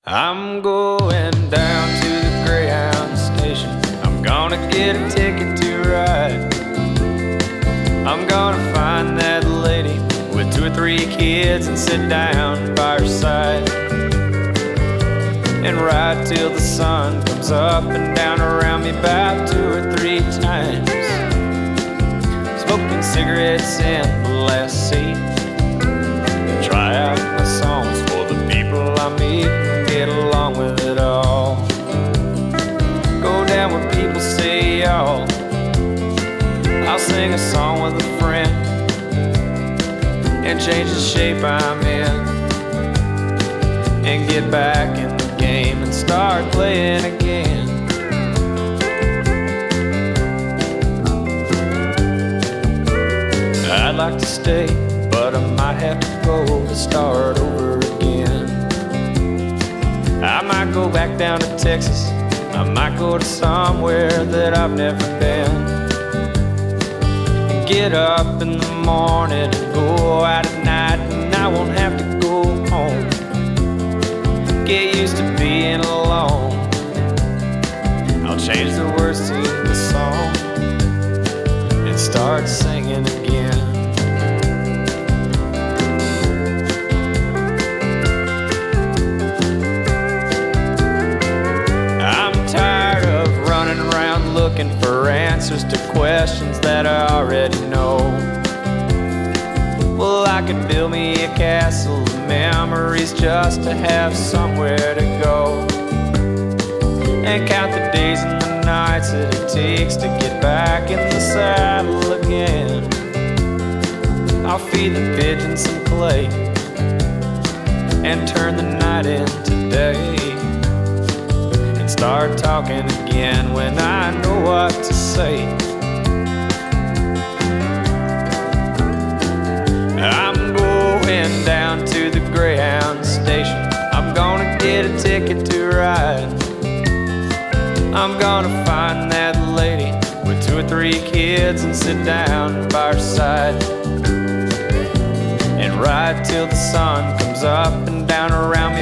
I'm going down to the Greyhound station. I'm gonna get a ticket to ride. I'm gonna find that lady with 2 or 3 kids and sit down by her side and ride till the sun comes up and down around me about 2 or 3 times, smoking cigarettes in the last seat. Try out my songs for the people I meet and get along with it all. Go down where people say y'all. I'll sing a song with a friend and change the shape I'm in and get back in the game and start playing again. I'd like to stay, but I might have to go to start over again. I might go back down to Texas. I might go to somewhere that I've never been. Get up in the morning and go out at night, and I won't have to go home. Get used to being alone. I'll change the words to the song and start singing again. I'm tired of running around looking for answers to questions that I already know. Well, I could build me a castle of memories just to have somewhere to go and count the days and the nights that it takes to get back in the saddle again. I'll feed the pigeons some clay and turn the night into day and start talking again when I know what to say. I'm going down to the Greyhound station. I'm gonna get a ticket to ride. I'm gonna find that lady with 2 or 3 kids and sit down by her side and ride till the sun comes up and down around